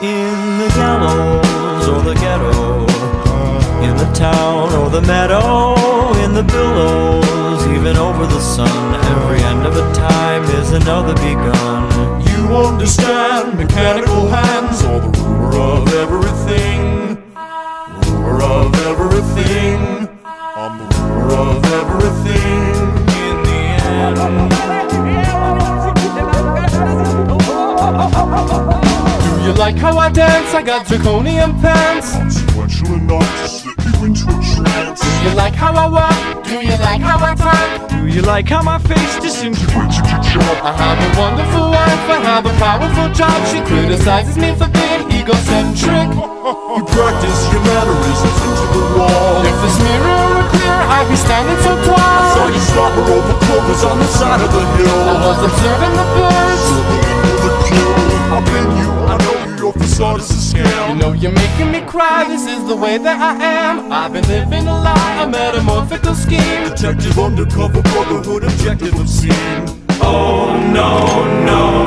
In the gallows or the ghetto, in the town or the meadow, in the billows, even over the sun, every end of a time is another begun. You understand mechanical hands, or the ruler of everything. Ruler of everything. I'm the ruler of everything. In the end. Do you like how I dance? I got draconian pants. Consequential enough to slip you into a trance. Do you like how I walk? Do you like how I talk? Do you like how my face disintegrates you can chop? I have a wonderful wife, I have a powerful job. She criticizes me for being egocentric. You practice your mannerisms into the wall. If this mirror were clear, I'd be standing so tall. Saw you stop her over clovers on the side of the hill. I was observing the birds. I've been you, I know you, your facade is a scam. You know you're making me cry, this is the way that I am. I've been living a lie, a metamorphical scheme. Detective undercover brotherhood objective obscene. Oh no, no.